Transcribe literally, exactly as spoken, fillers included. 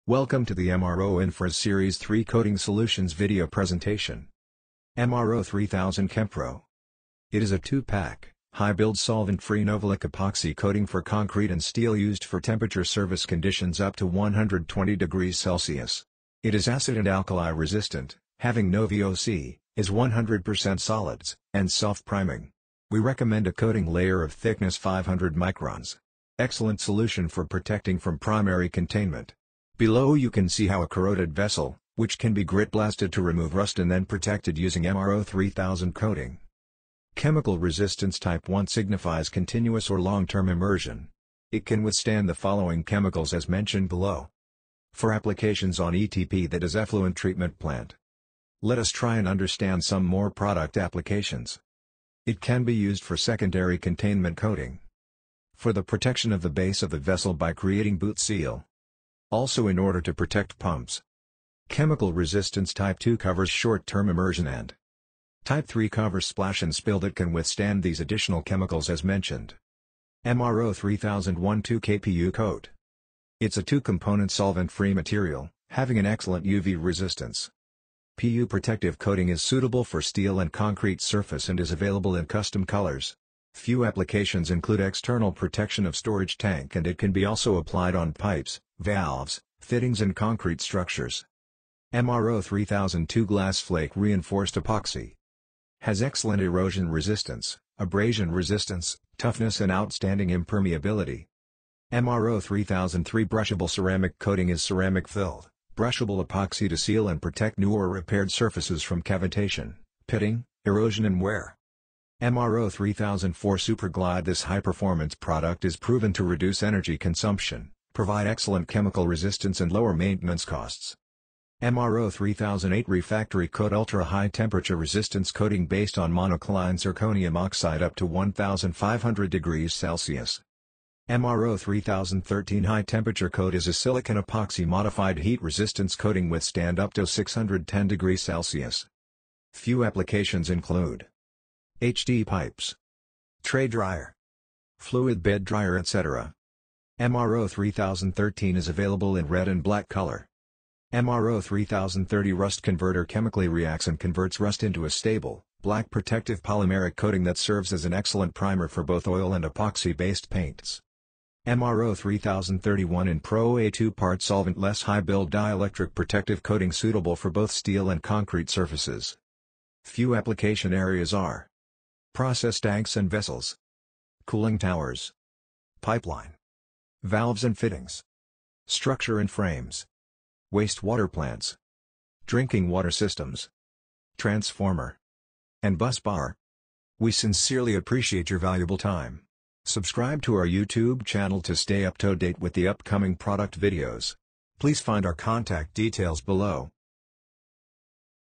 Welcome to the M R O Infra Series three Coating Solutions video presentation. M R O three thousand ChemPro. It is a two-pack, high-build solvent-free Novelic epoxy coating for concrete and steel used for temperature service conditions up to one hundred twenty degrees Celsius. It is acid and alkali resistant, having no V O C, is one hundred percent solids, and self-priming. We recommend a coating layer of thickness five hundred microns. Excellent solution for protecting from primary containment. Below you can see how a corroded vessel, which can be grit blasted to remove rust and then protected using M R O three thousand coating. Chemical resistance type one signifies continuous or long-term immersion. It can withstand the following chemicals as mentioned below. For applications on E T P, that is effluent treatment plant. Let us try and understand some more product applications. It can be used for secondary containment coating. For the protection of the base of the vessel by creating boot seal. Also in order to protect pumps. Chemical resistance type two covers short-term immersion and type three covers splash and spill that can withstand these additional chemicals as mentioned. M R O three thousand twelve K P U coat. It's a two-component solvent-free material, having an excellent U V resistance. P U protective coating is suitable for steel and concrete surface and is available in custom colors. Few applications include external protection of storage tank, and it can be also applied on pipes, valves, fittings and concrete structures. M R O three thousand two Glass Flake Reinforced Epoxy. Has excellent erosion resistance, abrasion resistance, toughness and outstanding impermeability. M R O three thousand three Brushable Ceramic Coating is ceramic filled, brushable epoxy to seal and protect new or repaired surfaces from cavitation, pitting, erosion and wear. M R O three thousand four Superglide. This high-performance product is proven to reduce energy consumption, provide excellent chemical resistance and lower maintenance costs. M R O three thousand eight Refractory Coat Ultra High Temperature Resistance Coating based on monocline zirconium oxide up to one thousand five hundred degrees Celsius. M R O three thousand thirteen High Temperature Coat is a silicon epoxy modified heat resistance coating withstand up to six hundred ten degrees Celsius. Few applications include H D pipes, tray dryer, fluid bed dryer, et cetera. M R O three thousand thirteen is available in red and black color. M R O three thousand thirty Rust Converter chemically reacts and converts rust into a stable, black protective polymeric coating that serves as an excellent primer for both oil and epoxy-based paints. M R O three thousand thirty-one in Pro A two-part solvent-less high-build dielectric protective coating suitable for both steel and concrete surfaces. Few application areas are process tanks and vessels, cooling towers, pipeline, valves and fittings, structure and frames, wastewater plants, drinking water systems, transformer, and bus bar. We sincerely appreciate your valuable time. Subscribe to our YouTube channel to stay up to date with the upcoming product videos. Please find our contact details below.